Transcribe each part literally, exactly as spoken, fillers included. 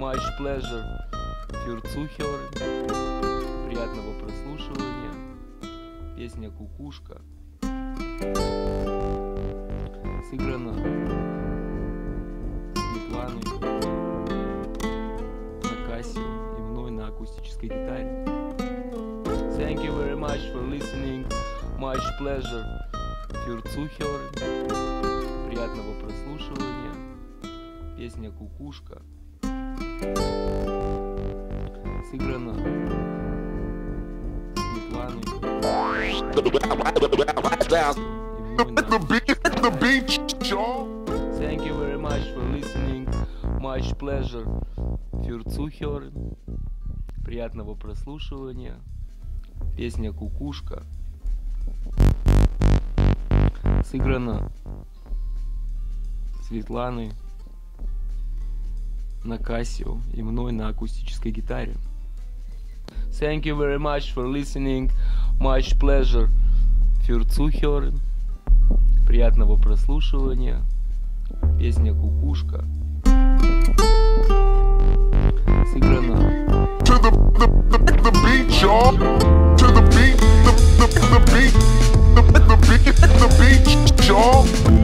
much pleasure für Zuhören. Приятного прослушивания. Песня «Кукушка» сыграна Светланой на кассио и мной на акустической гитаре. Thank you very much for listening. Much pleasure für Zuhören. Приятного прослушивания. Песня «Кукушка» сыграна Светланой Thank you very much for listening. Much pleasure für Zuhören. Приятного прослушивания. Песня «Кукушка» сыграна Светланой на кассио и мной на акустической гитаре. Thank you very much for listening. Much pleasure für Zuhören. Приятного прослушивания. Песня «Кукушка» сыграна To the, the, the, the beat, y'all. To the beat, the, the, the beat, the, the beat, the beat, y'all.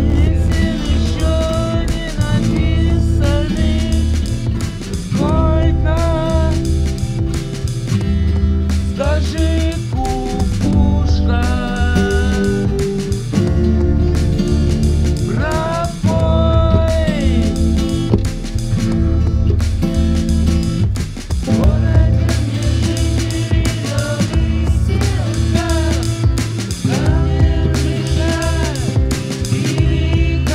Скажи, кукушка, пропой в городе мне жили селка, камерника и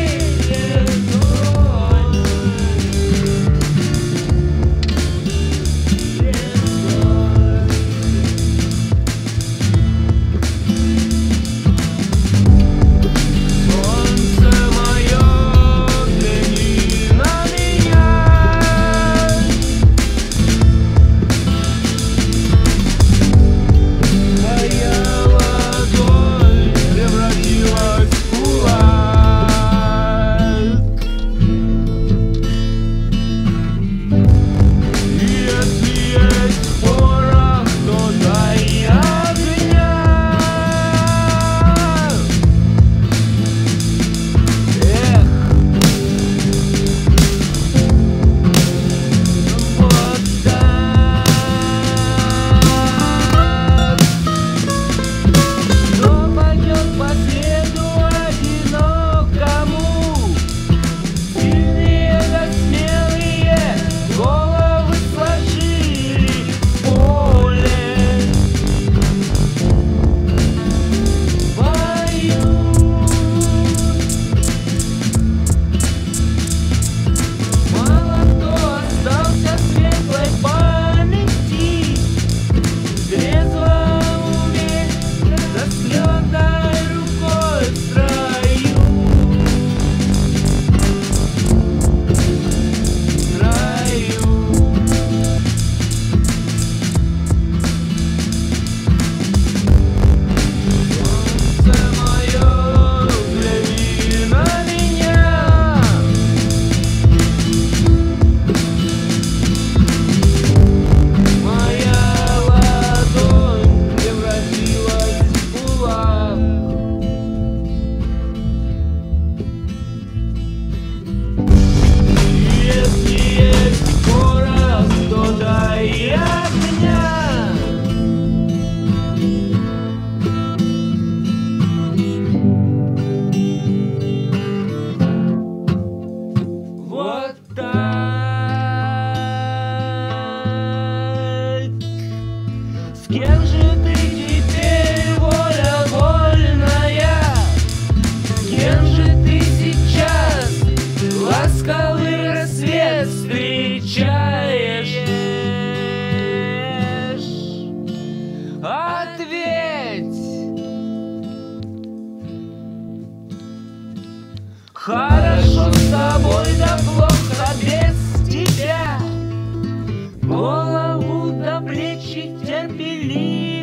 Хорошо с тобой, да плохо без тебя. Голову до плечи терпеливо.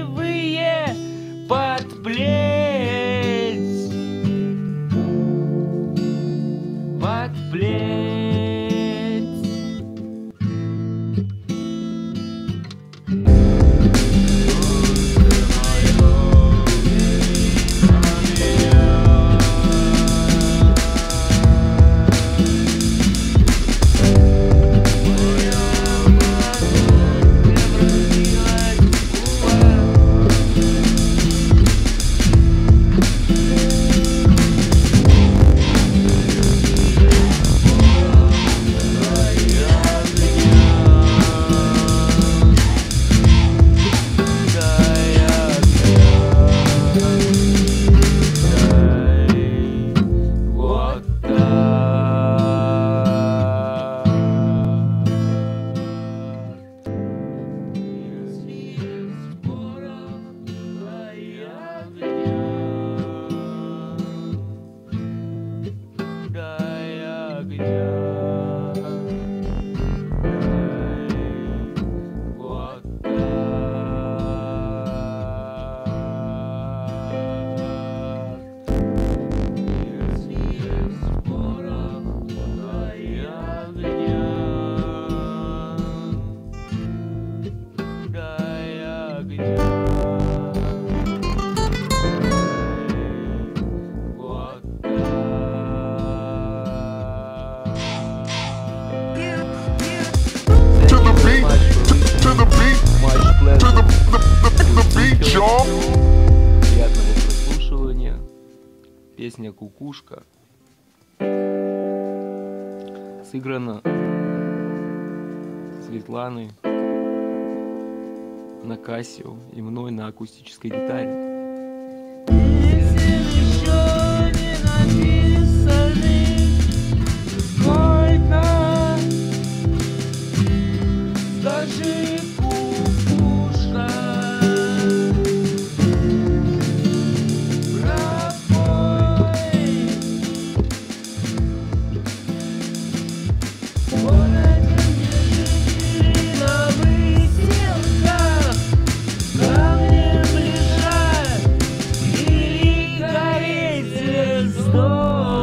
летят. Вот To the beat, to, to the beat, to the, the, the, the beat, y'all. Приятного прослушивания. Песня «Кукушка» сыграна Светланой на кассио и мной на акустической гитаре. Скажи, кукушка, пропой в городе, где на выселках камнем лежат или гореть звездой.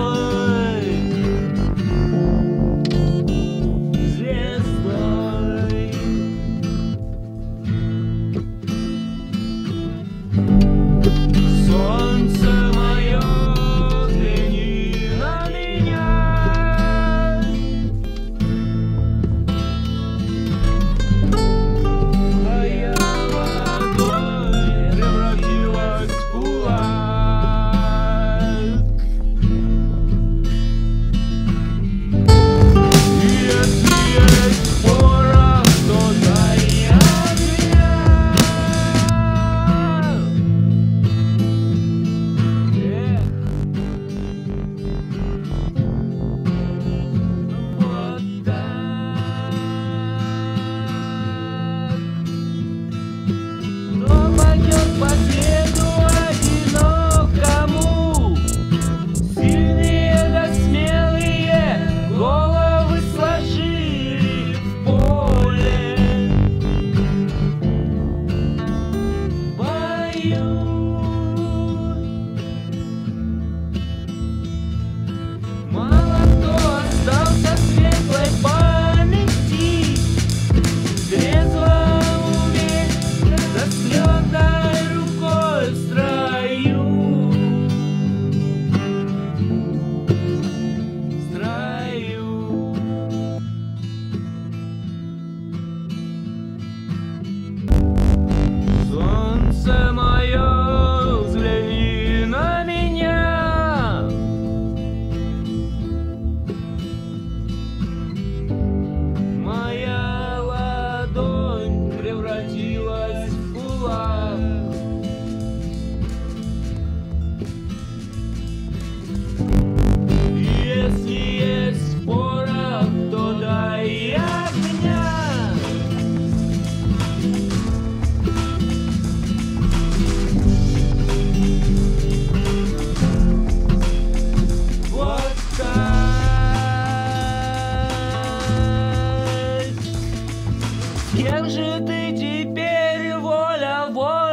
Кем же ты теперь, воля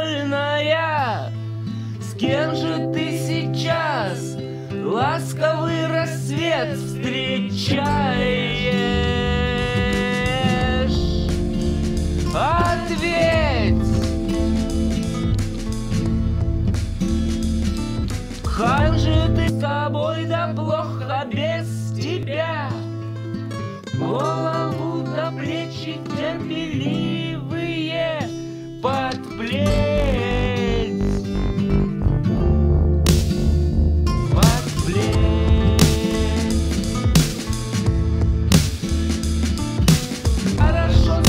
вольная? С кем же ты сейчас ласковый рассвет встречаешь? Ответь! Как же ты с тобой, да плохо без тебя? Голову до плечи терпеливые подплеть, подплеть. Хорошо,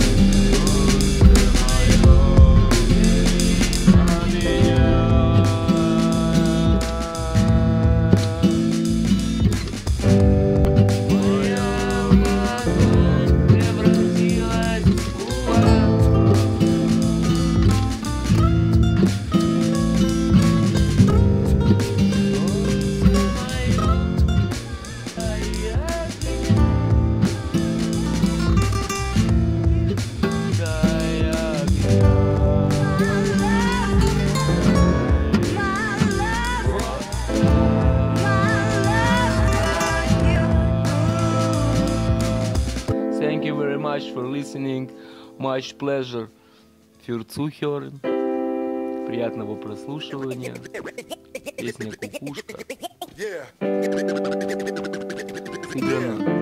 Thank you very much for listening. Much pleasure. Фюрцухерн. Приятного прослушивания. Песня «Кукушка». Сыграна